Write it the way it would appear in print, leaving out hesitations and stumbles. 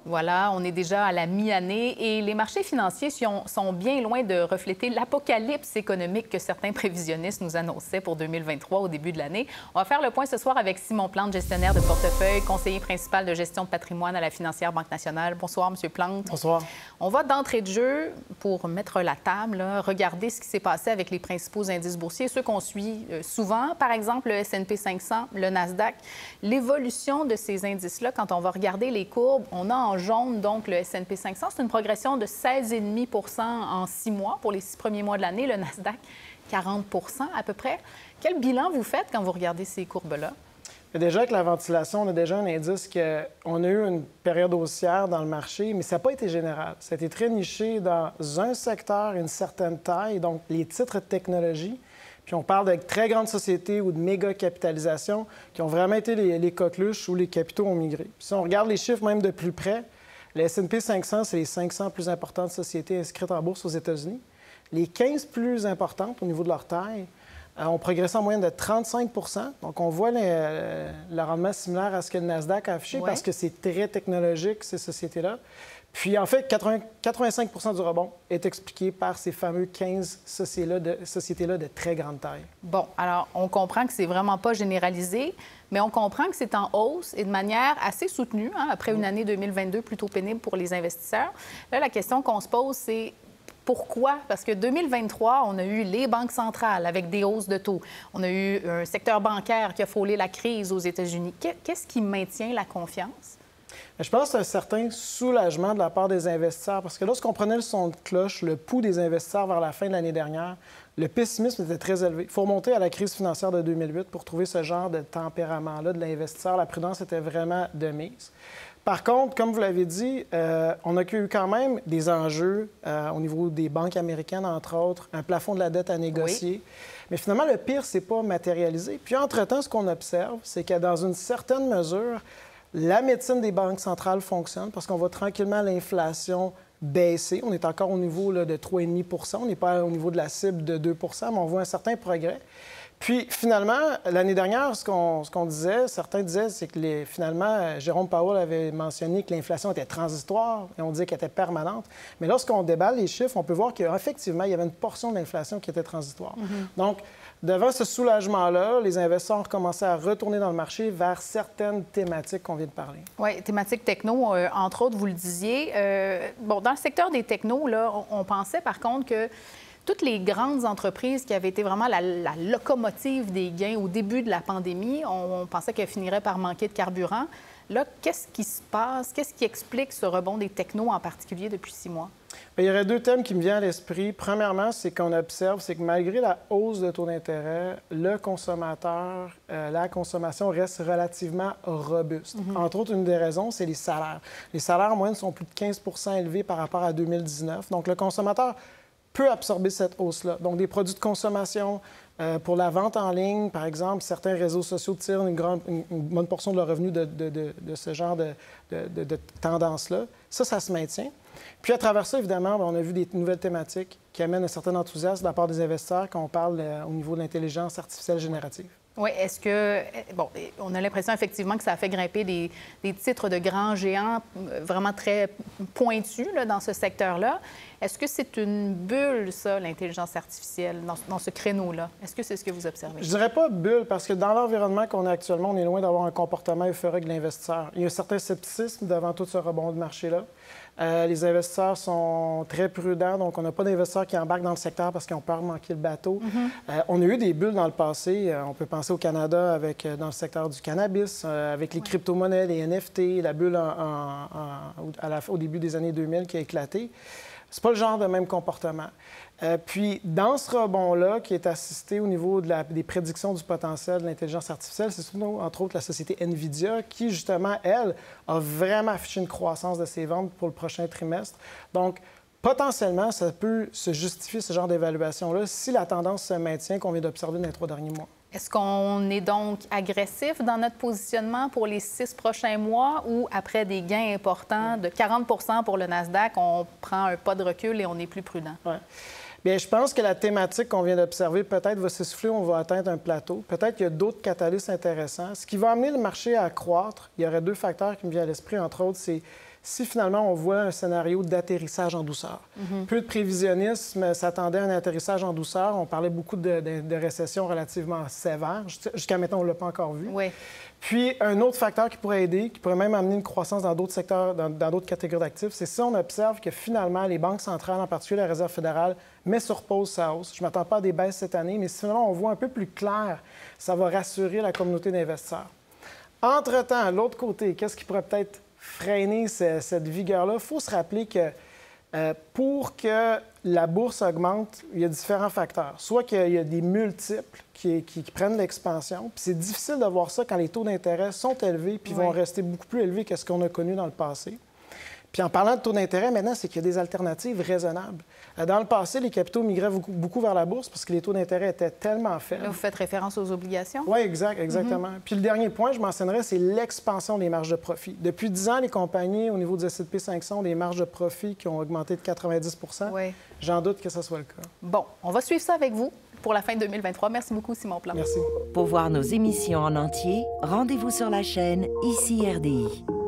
Voilà, on est déjà à la mi-année et les marchés financiers sont bien loin de refléter l'apocalypse économique que certains prévisionnistes nous annonçaient pour 2023 au début de l'année. On va faire le point ce soir avec Simon Plante, gestionnaire de portefeuille, conseiller principal de gestion de patrimoine à la financière Banque nationale. Bonsoir, M. Plante. Bonsoir. On va d'entrée de jeu, pour mettre la table, regarder ce qui s'est passé avec les principaux indices boursiers, ceux qu'on suit souvent, par exemple le S&P 500, le Nasdaq. L'évolution de ces indices-là, quand on va regarder les courbes, on a en jaune, donc, le S&P 500. C'est une progression de 16,5 % en 6 mois pour les 6 premiers mois de l'année. Le Nasdaq, 40 % à peu près. Quel bilan vous faites quand vous regardez ces courbes-là? Déjà, avec la ventilation, on a déjà un indice qu'on a eu une période haussière dans le marché, mais ça n'a pas été général. Ça a été très niché dans un secteur, une certaine taille, donc les titres de technologie. Puis on parle de très grandes sociétés ou de méga capitalisation qui ont vraiment été les coqueluches où les capitaux ont migré. Puis si on regarde les chiffres même de plus près, le S&P 500, c'est les 500 plus importantes sociétés inscrites en bourse aux États-Unis. Les 15 plus importantes au niveau de leur taille ont progressé en moyenne de 35 %. Donc on voit le rendement similaire à ce que le Nasdaq a affiché parce que c'est très technologique, ces sociétés-là. Puis, en fait, 85 % du rebond est expliqué par ces fameux 15 sociétés-là de très grande taille. Bon, alors, on comprend que c'est vraiment pas généralisé, mais on comprend que c'est en hausse et de manière assez soutenue, après une année 2022 plutôt pénible pour les investisseurs. Là, la question qu'on se pose, c'est pourquoi? Parce que 2023, on a eu les banques centrales avec des hausses de taux. On a eu un secteur bancaire qui a frôlé la crise aux États-Unis. Qu'est-ce qui maintient la confiance? Je pense que c'est un certain soulagement de la part des investisseurs parce que lorsqu'on prenait le son de cloche, le pouls des investisseurs vers la fin de l'année dernière, le pessimisme était très élevé. Il faut remonter à la crise financière de 2008 pour trouver ce genre de tempérament-là de l'investisseur. La prudence était vraiment de mise. Par contre, comme vous l'avez dit, on a eu quand même des enjeux au niveau des banques américaines, entre autres, un plafond de la dette à négocier. Oui. Mais finalement, le pire, c'est pas matérialisé. Puis, entre-temps, ce qu'on observe, c'est que dans une certaine mesure, la médecine des banques centrales fonctionne parce qu'on voit tranquillement l'inflation baisser. On est encore au niveau là, de 3,5 %. On n'est pas au niveau de la cible de 2 % mais on voit un certain progrès. Puis, finalement, l'année dernière, ce qu'on disait, certains disaient, c'est que finalement, Jérôme Powell avait mentionné que l'inflation était transitoire et on disait qu'elle était permanente. Mais lorsqu'on déballe les chiffres, on peut voir qu'effectivement, il y avait une portion de l'inflation qui était transitoire. Donc, devant ce soulagement-là, les investisseurs ont recommencé à retourner dans le marché vers certaines thématiques qu'on vient de parler. Oui, thématiques techno, entre autres, vous le disiez. Bon, dans le secteur des technos, là, on pensait par contre que toutes les grandes entreprises qui avaient été vraiment la locomotive des gains au début de la pandémie, on pensait qu'elles finiraient par manquer de carburant. Là, qu'est-ce qui se passe? Qu'est-ce qui explique ce rebond des technos en particulier depuis 6 mois? Bien, il y aurait 2 thèmes qui me viennent à l'esprit. Premièrement, c'est qu'on observe, c'est que malgré la hausse de taux d'intérêt, le consommateur, la consommation reste relativement robuste. Entre autres, une des raisons, c'est les salaires. Les salaires en moyenne sont plus de 15 % élevés par rapport à 2019. Donc, le consommateur peut absorber cette hausse-là. Donc, des produits de consommation, pour la vente en ligne, par exemple, certains réseaux sociaux tirent une bonne portion de leur revenu de ce genre de tendance-là. Ça se maintient. Puis, à travers ça, évidemment, on a vu des nouvelles thématiques qui amènent un certain enthousiasme de la part des investisseurs quand on parle au niveau de l'intelligence artificielle générative. Oui, est-ce que... Bon, on a l'impression effectivement que ça a fait grimper des titres de grands géants vraiment très pointus là, dans ce secteur-là. Est-ce que c'est une bulle, ça, l'intelligence artificielle, dans ce créneau-là? Est-ce que c'est ce que vous observez? Je dirais pas bulle, parce que dans l'environnement qu'on a actuellement, on est loin d'avoir un comportement euphorique de l'investisseur. Il y a un certain scepticisme devant tout ce rebond de marché-là. Les investisseurs sont très prudents, donc on n'a pas d'investisseurs qui embarquent dans le secteur parce qu'ils ont peur de manquer le bateau. On a eu des bulles dans le passé. On peut penser au Canada dans le secteur du cannabis, avec les crypto-monnaies, les NFT, la bulle au début des années 2000 qui a éclaté. C'est pas le genre de même comportement. Puis, dans ce rebond-là, qui est assisté au niveau des prédictions du potentiel de l'intelligence artificielle, c'est surtout, entre autres, la société NVIDIA qui, justement, elle, a vraiment affiché une croissance de ses ventes pour le prochain trimestre. Donc, potentiellement, ça peut se justifier, ce genre d'évaluation-là, si la tendance se maintient qu'on vient d'observer dans les 3 derniers mois. Est-ce qu'on est donc agressif dans notre positionnement pour les 6 prochains mois ou après des gains importants de 40 % pour le Nasdaq, on prend un pas de recul et on est plus prudent? Oui. Bien, je pense que la thématique qu'on vient d'observer peut-être va s'essouffler, on va atteindre un plateau. Peut-être qu'il y a d'autres catalystes intéressants. Ce qui va amener le marché à croître, il y aurait 2 facteurs qui me viennent à l'esprit, entre autres, c'est si finalement on voit un scénario d'atterrissage en douceur. Peu de prévisionnisme s'attendait à un atterrissage en douceur. On parlait beaucoup de récession relativement sévère. Jusqu'à maintenant, on ne l'a pas encore vu. Oui. Puis, un autre facteur qui pourrait aider, qui pourrait même amener une croissance dans d'autres secteurs, dans d'autres catégories d'actifs, c'est si on observe que finalement, les banques centrales, en particulier la Réserve fédérale, met sur pause sa hausse. Je ne m'attends pas à des baisses cette année, mais si finalement on voit un peu plus clair, ça va rassurer la communauté d'investisseurs. Entre-temps, de l'autre côté, qu'est-ce qui pourrait peut-être freiner cette vigueur-là? Il faut se rappeler que pour que la bourse augmente, il y a différents facteurs. Soit qu'il y a des multiples qui prennent l'expansion, puis c'est difficile de voir ça quand les taux d'intérêt sont élevés, puis vont rester beaucoup plus élevés que ce qu'on a connu dans le passé. Puis en parlant de taux d'intérêt, maintenant, c'est qu'il y a des alternatives raisonnables. Dans le passé, les capitaux migraient beaucoup vers la bourse parce que les taux d'intérêt étaient tellement faibles. Là, vous faites référence aux obligations? Oui, exactement. Puis le dernier point, je mentionnerais, c'est l'expansion des marges de profit. Depuis 10 ans, les compagnies, au niveau du S&P 500, ont des marges de profit qui ont augmenté de 90 Oui. J'en doute que ce soit le cas. Bon, on va suivre ça avec vous pour la fin 2023. Merci beaucoup, Simon Plante. Merci. Pour voir nos émissions en entier, rendez-vous sur la chaîne ICI RDI.